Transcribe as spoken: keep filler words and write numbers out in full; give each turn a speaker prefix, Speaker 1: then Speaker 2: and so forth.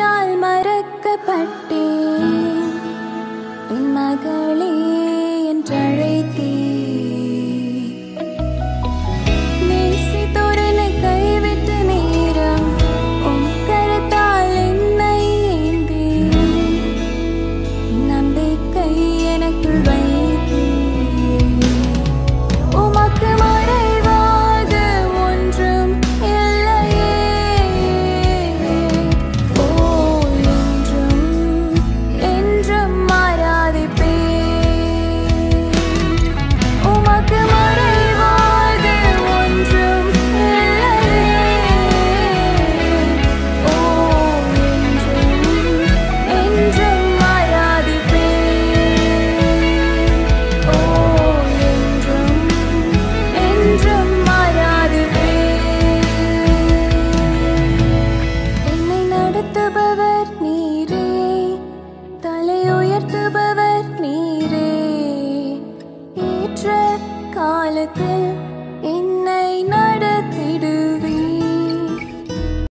Speaker 1: உன்னால் மறக்கப்பட்டேன். என் மகளே என்றழைத்தே நேசித்தோரனை கைவிட்ட நேரம் உம் கரத்தால் என்னை ஏந்தி நம்பிக்கை எனக்குள் வைத்தே. உமக்கு மறைவாக ஒன்றும் இல்லையே. ஓ என்றும் என்றும் ஆராதிப்பேன். உமக்கு மறைவாக ஒன்றும் இல்லையே. ஓ என்றும் என்றும் ஆராதிப்பேன். ஓ என்றும் என்றும் ஆராதிப்பேன். என்னை நடத்துபவர் நீரே, தலை உயர்த்துபவர் நீரே. ஏற்ற காலத்தில் என்னை